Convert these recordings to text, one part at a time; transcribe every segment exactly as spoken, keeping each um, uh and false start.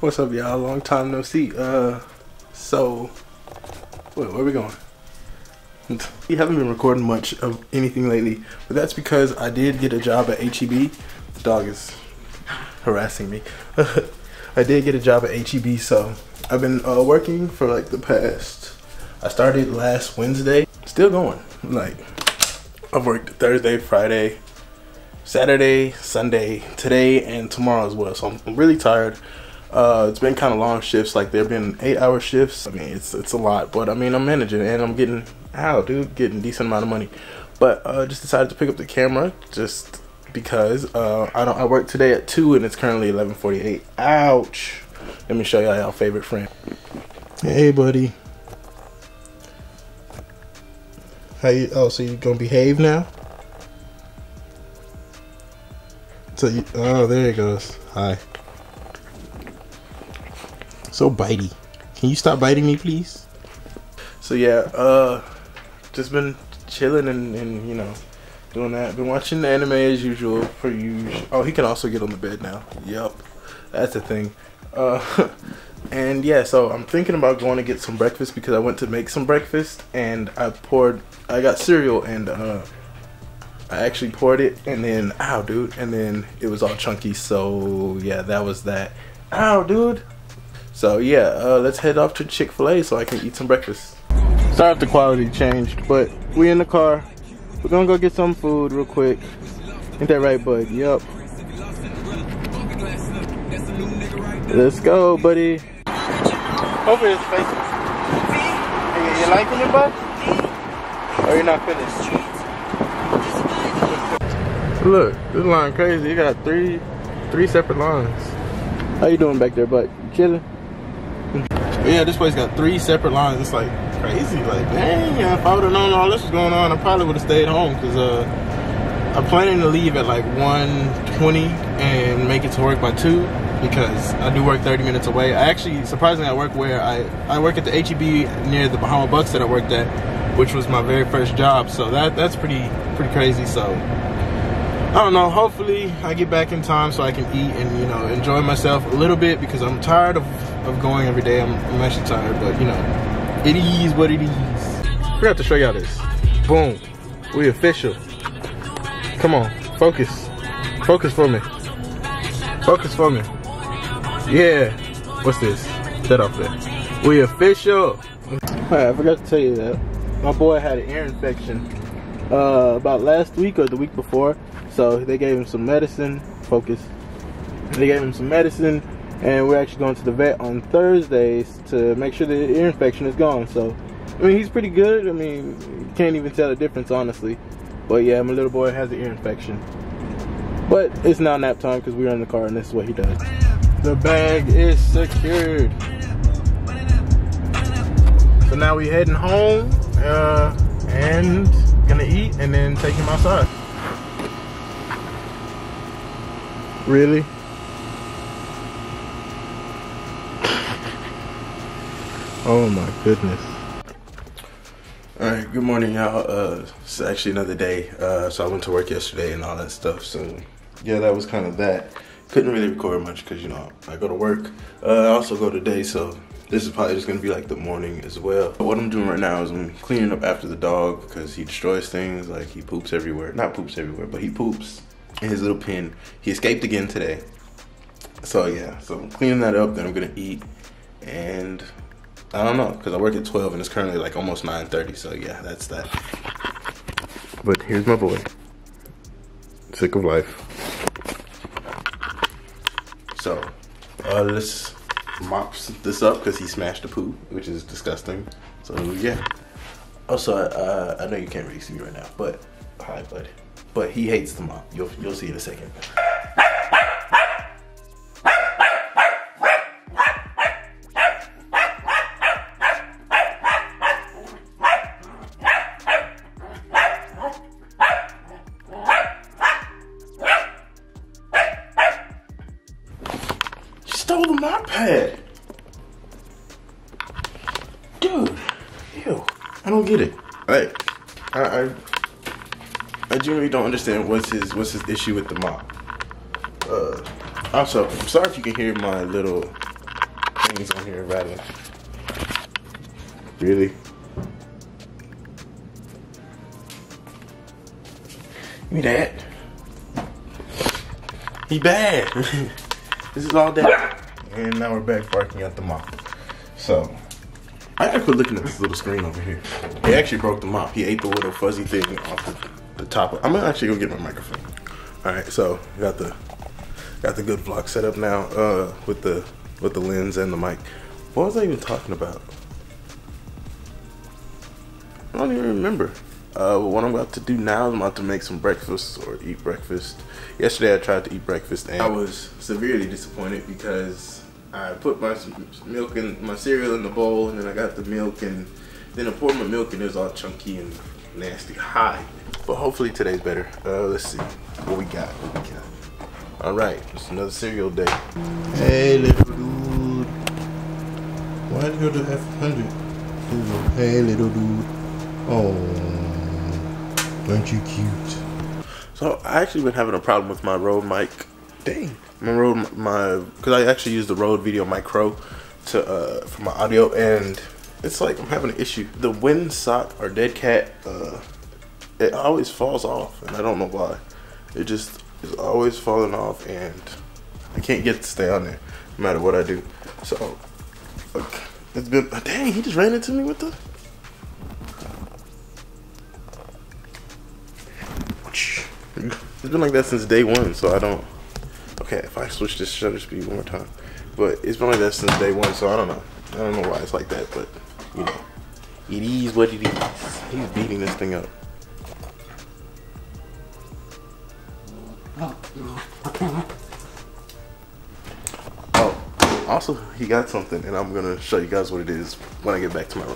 What's up, y'all? Long time no see. Uh, so, wait, where are we going? We haven't been recording much of anything lately, but that's because I did get a job at H E B. The dog is harassing me. I did get a job at H E B, so I've been uh, working for like the past, I started last Wednesday, still going. Like, I've worked Thursday, Friday, Saturday, Sunday, today, and tomorrow as well, so I'm, I'm really tired. Uh, it's been kind of long shifts, like they've been eight hour shifts. I mean, it's it's a lot, but I mean, I'm managing and I'm getting, ow dude, getting a decent amount of money. But uh, just decided to pick up the camera just because uh, I don't. I work today at two and it's currently eleven forty-eight. Ouch. Let me show y'all our favorite friend. Hey buddy. How you, oh, so you gonna behave now? So you, oh, there he goes. Hi. So bitey. Can you stop biting me, please? So yeah, uh, just been chilling and, and you know, doing that. Been watching the anime as usual, per usual. Oh, he can also get on the bed now. Yup, that's the thing. Uh, and yeah, so I'm thinking about going to get some breakfast because I went to make some breakfast and I poured, I got cereal and uh, I actually poured it and then, ow dude, and then it was all chunky. So yeah, that was that. Ow dude. So yeah, uh, let's head off to Chick-fil-A so I can eat some breakfast. Sorry if the quality changed, but we in the car. We're gonna go get some food real quick. Ain't that right, bud? Yup. Let's go, buddy. Over his face. Hey, you liking it, bud? Or you not finished? Look, this line crazy. You got three, three separate lines. How you doing back there, bud? You chilling? Yeah, this place got three separate lines. It's like crazy. Like, dang, if I would have known all this was going on, I probably would have stayed home because uh, I'm planning to leave at like one twenty and make it to work by two because I do work thirty minutes away. I actually, surprisingly, I work where I, I work at the H E B near the Bahama Bucks that I worked at, which was my very first job. So that that's pretty pretty crazy. So I don't know, hopefully I get back in time so I can eat and, you know, enjoy myself a little bit because I'm tired of, of going every day. I'm, I'm actually tired, but, you know, it is what it is. I forgot to show y'all this. Boom. We official. Come on, focus. Focus for me. Focus for me. Yeah. What's this? That off there. We official. Alright, I forgot to tell you that. My boy had an ear infection uh, about last week or the week before. So they gave him some medicine, focus. They gave him some medicine and we're actually going to the vet on Thursdays to make sure the ear infection is gone. So, I mean, he's pretty good. I mean, you can't even tell the difference, honestly. But yeah, my little boy has an ear infection. But it's now nap time because we're in the car and this is what he does. The bag is secured. So now we heading home uh, and gonna eat and then take him outside. Really? Oh my goodness. Alright, good morning y'all. Uh, it's actually another day. Uh, so I went to work yesterday and all that stuff. So yeah, that was kind of that. Couldn't really record much because, you know, I go to work. Uh, I also go today, so this is probably just going to be like the morning as well. What I'm doing right now is I'm cleaning up after the dog because he destroys things. Like he poops everywhere. Not poops everywhere, but he poops in his little pen. He escaped again today. So yeah, so I'm cleaning that up, then I'm gonna eat, and I don't know, because I work at twelve and it's currently like almost nine thirty, so yeah, that's that. But here's my boy. Sick of life. So, uh, let's mop this up because he smashed the poo, which is disgusting. So yeah. Also, uh, I know you can't really see me right now, but hi bud. But he hates the mop. You'll you'll see in a second. You stole the mop pad. Dude, ew. I don't get it. I I I I genuinely don't understand what's his what's his issue with the mop. Uh, also, I'm sorry if you can hear my little things on here rattling. Really? Give me that. He bad. This is all that. And now we're back barking at the mop. So, I gotta quit looking at this little screen over here. He actually broke the mop. He ate the little fuzzy thing off the, the top. I'm gonna actually go get my microphone. All right, so got the got the good vlog set up now uh, with the with the lens and the mic. What was I even talking about? I don't even remember. Uh, what I'm about to do now is I'm about to make some breakfast or eat breakfast. Yesterday I tried to eat breakfast and I was severely disappointed because I put my milk in my cereal in the bowl and then I got the milk and then I poured my milk and it was all chunky and nasty. Hi. But hopefully today's better. Uh, let's see what we got. What we got. All right, it's another cereal day. Hey little dude. Why did you go to F one hundred? Hey little dude. Oh, aren't you cute? So I actually been having a problem with my Rode mic. Dang, my Rode my because I actually use the Rode Video Micro to uh, for my audio, and it's like I'm having an issue. The Windsock or Dead Cat, uh, it always falls off, and I don't know why. It just is always falling off, and I can't get it to stay on there no matter what I do. So look, it's been oh, dang. He just ran into me with the. It's been like that since day one, so I don't. Okay, if I switch this shutter speed one more time, but it's been like that since day one, so I don't know. I don't know why it's like that, but you know, it is what it is. He's beating this thing up. Oh, also he got something, and I'm gonna show you guys what it is when I get back to my room.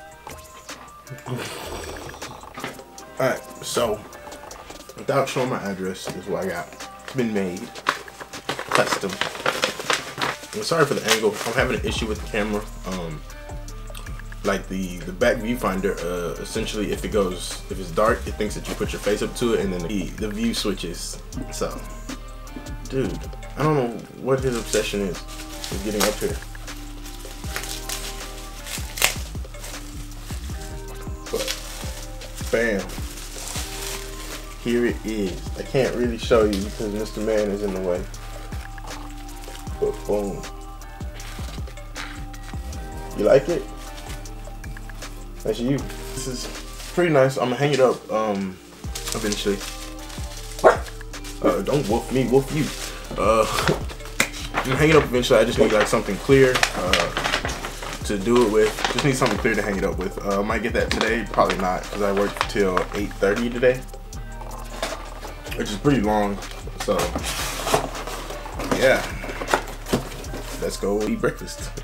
All right, so. Without showing my address, this is what I got. It's been made. Custom. I'm sorry for the angle. I'm having an issue with the camera. Um, like the, the back viewfinder, uh, essentially if it goes, if it's dark, it thinks that you put your face up to it and then the, the view switches. So, dude, I don't know what his obsession is with getting up here. But, bam. Here it is. I can't really show you because Mister Man is in the way. But boom. You like it? That's you. This is pretty nice. I'm gonna hang it up um eventually. Uh, don't woof me, woof you. Uh, I'm gonna hang it up eventually. I just need like something clear uh, to do it with. Just need something clear to hang it up with. Uh, I might get that today. Probably not because I work till eight thirty today. Which is pretty long, so yeah, let's go eat breakfast.